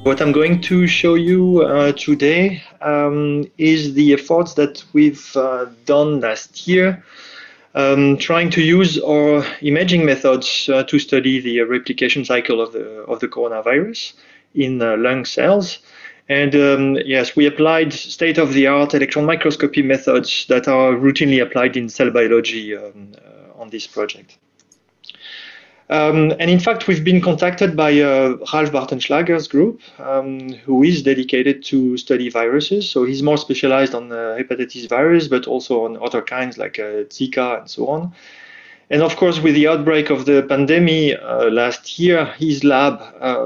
What I'm going to show you today is the efforts that we've done last year, trying to use our imaging methods to study the replication cycle of the coronavirus in lung cells. And yes, we applied state-of-the-art electron microscopy methods that are routinely applied in cell biology on this project. And in fact, we've been contacted by Ralph Bartenschlager's group, who is dedicated to study viruses. So he's more specialized on hepatitis virus, but also on other kinds like Zika and so on. And of course, with the outbreak of the pandemic last year, his lab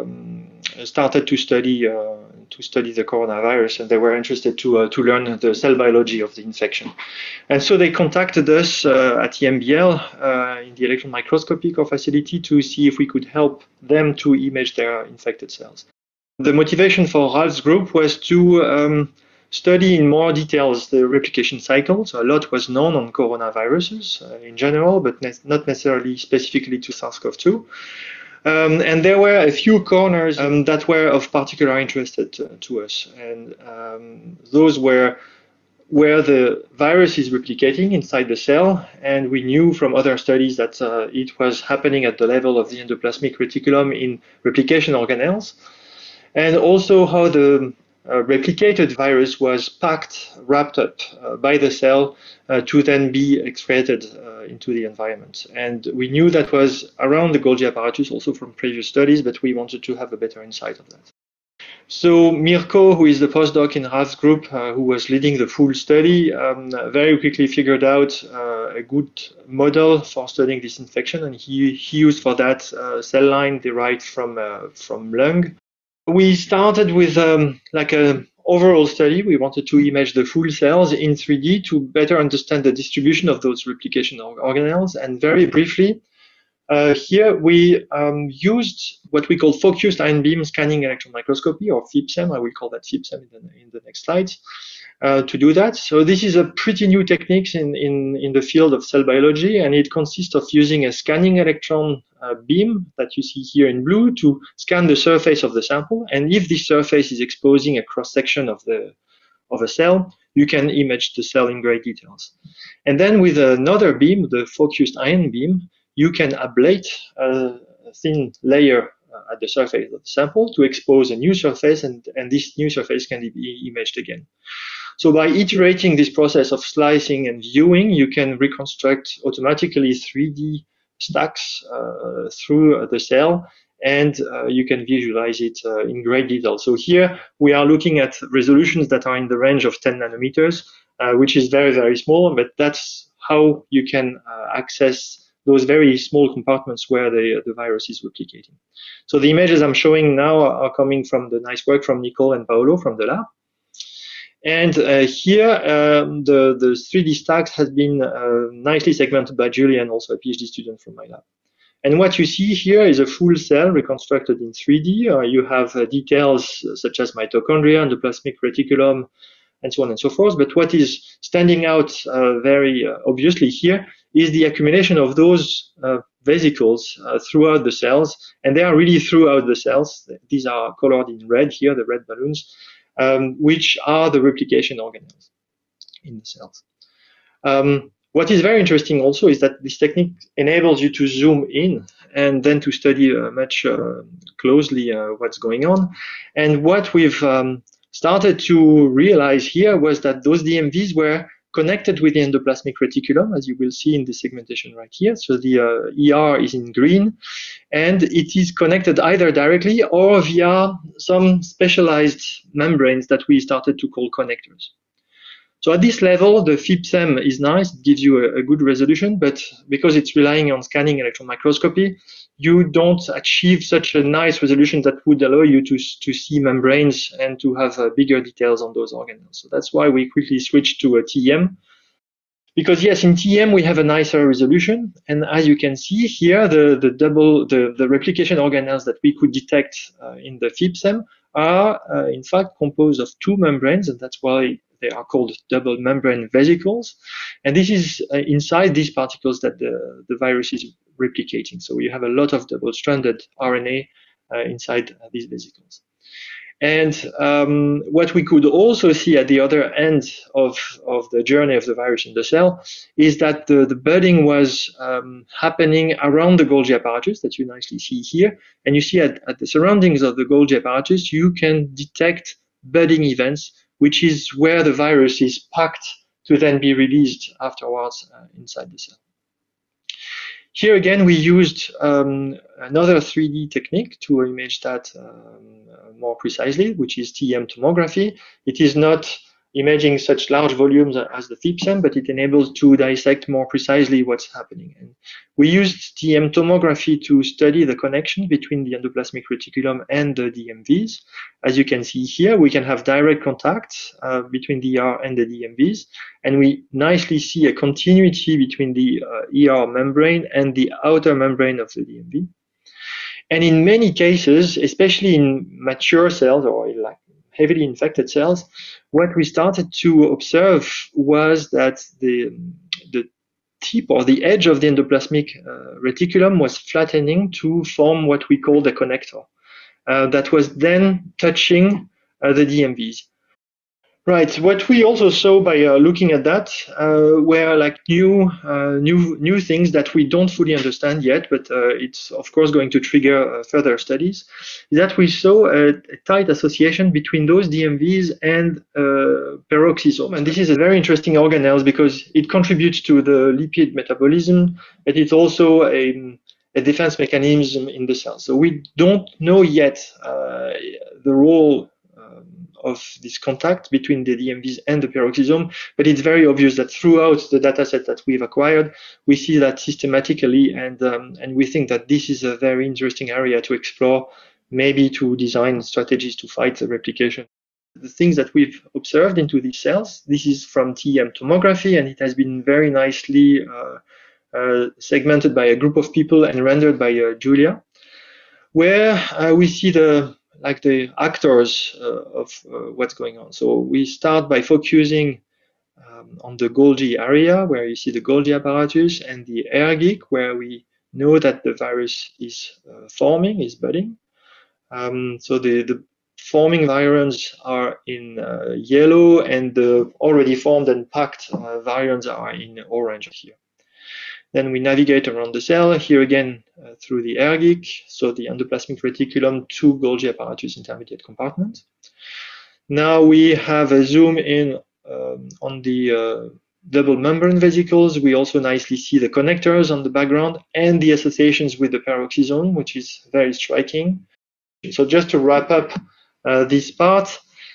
started to study the coronavirus, and they were interested to learn the cell biology of the infection. And so they contacted us at EMBL in the electron microscopy facility to see if we could help them to image their infected cells. The motivation for Ralph's group was to study in more details the replication cycle. So a lot was known on coronaviruses in general, but not necessarily specifically to SARS-CoV-2. And there were a few corners that were of particular interest to us. And those were where the virus is replicating inside the cell. And we knew from other studies that it was happening at the level of the endoplasmic reticulum in replication organelles. And also how the replicated virus was wrapped up by the cell to then be excreted into the environment. And we knew that was around the Golgi apparatus also from previous studies, but we wanted to have a better insight of that. So Mirko, who is the postdoc in Ralph's group, who was leading the full study, very quickly figured out a good model for studying this infection, and he used for that cell line derived from lung. We started with like an overall study. We wanted to image the full cells in 3D to better understand the distribution of those replication organelles. And very briefly, here we used what we call focused ion beam scanning electron microscopy, or FIBSEM. I will call that FIBSEM in the next slides, to do that. So this is a pretty new technique in the field of cell biology, and it consists of using a scanning electron beam that you see here in blue to scan the surface of the sample. And if this surface is exposing a cross-section of a cell, you can image the cell in great details. And then with another beam, the focused ion beam, you can ablate a thin layer at the surface of the sample to expose a new surface, and this new surface can be imaged again. So by iterating this process of slicing and viewing, you can reconstruct automatically 3D stacks through the cell, and you can visualize it in great detail. So here we are looking at resolutions that are in the range of 10 nanometers, which is very, very small, but that's how you can access those very small compartments where the virus is replicating. So the images I'm showing now are coming from the nice work from Nicole and Paolo from the lab. And here, the 3D stacks has been nicely segmented by Julian, also a PhD student from my lab. And what you see here is a full cell reconstructed in 3D. You have details such as mitochondria, endoplasmic reticulum, and so on and so forth. But what is standing out very obviously here is the accumulation of those vesicles throughout the cells. And they are really throughout the cells. These are colored in red here, the red balloons, which are the replication organelles in the cells. What is very interesting also is that this technique enables you to zoom in and then to study much closely what's going on. And what we've started to realize here was that those DMVs were connected with the endoplasmic reticulum, as you will see in the segmentation right here. So the ER is in green, and it is connected either directly or via some specialized membranes that we started to call connectors. So at this level, the FIBSEM is nice, it gives you a good resolution, but because it's relying on scanning electron microscopy, you don't achieve such a nice resolution that would allow you to see membranes and to have bigger details on those organelles. So that's why we quickly switched to a TEM. Because yes, in TEM we have a nicer resolution, and as you can see here, the replication organelles that we could detect in the FIBSEM are in fact composed of two membranes, and that's why they are called double membrane vesicles. And this is inside these particles that the virus is replicating. So you have a lot of double-stranded RNA inside these vesicles. And what we could also see at the other end of the journey of the virus in the cell is that the budding was happening around the Golgi apparatus that you nicely see here. And you see at the surroundings of the Golgi apparatus, you can detect budding events, which is where the virus is packed to then be released afterwards inside the cell. Here again, we used another 3D technique to image that more precisely, which is TEM tomography. It is not imaging such large volumes as the FIPSEM, but it enables to dissect more precisely what's happening. And we used TEM tomography to study the connection between the endoplasmic reticulum and the DMVs. As you can see here, we can have direct contact between the ER and the DMVs, and we nicely see a continuity between the ER membrane and the outer membrane of the DMV. And in many cases, especially in mature cells or in like heavily infected cells, what we started to observe was that the tip or the edge of the endoplasmic reticulum was flattening to form what we call the connector that was then touching the DMVs. Right. What we also saw by looking at that were like new things that we don't fully understand yet, but it's of course going to trigger further studies. Is that we saw a tight association between those DMVs and peroxisome, and this is a very interesting organelle because it contributes to the lipid metabolism, but it's also a defense mechanism in the cell. So we don't know yet the role of this contact between the DMVs and the peroxisome, but it's very obvious that throughout the dataset that we've acquired, we see that systematically, and we think that this is a very interesting area to explore, maybe to design strategies to fight the replication. The things that we've observed into these cells, this is from TEM tomography, and it has been very nicely segmented by a group of people and rendered by Julia, where we see the actors of what's going on. So we start by focusing on the Golgi area, where you see the Golgi apparatus, and the ergic, where we know that the virus is forming, is budding. So the forming virions are in yellow, and the already formed and packed virions are in orange here. Then we navigate around the cell, here again through the ergic, so the endoplasmic reticulum to Golgi apparatus intermediate compartment. Now we have a zoom in on the double membrane vesicles. We also nicely see the connectors on the background and the associations with the peroxisome, which is very striking. So just to wrap up this part,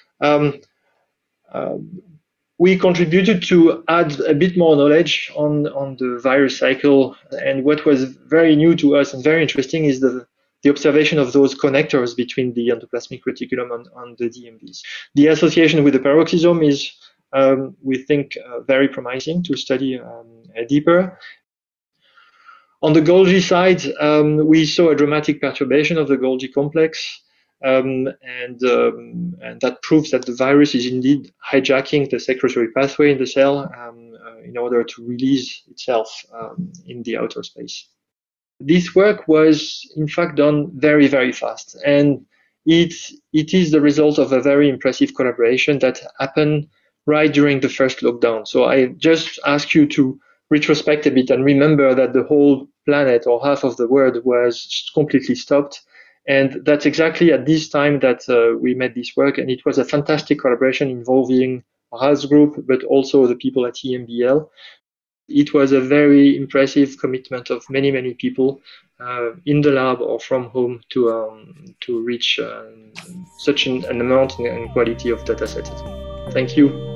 we contributed to add a bit more knowledge on the virus cycle, and what was very new to us and very interesting is the observation of those connectors between the endoplasmic reticulum and the DMVs. The association with the peroxisome is, we think, very promising to study deeper. On the Golgi side, we saw a dramatic perturbation of the Golgi complex. And that proves that the virus is indeed hijacking the secretory pathway in the cell in order to release itself in the outer space. This work was in fact done very, very fast, and it is the result of a very impressive collaboration that happened right during the first lockdown. So I just ask you to retrospect a bit and remember that the whole planet or half of the world was completely stopped. And that's exactly at this time that we made this work, and it was a fantastic collaboration involving Raz group, but also the people at EMBL. It was a very impressive commitment of many, many people in the lab or from home to reach such an amount and quality of data sets. Thank you.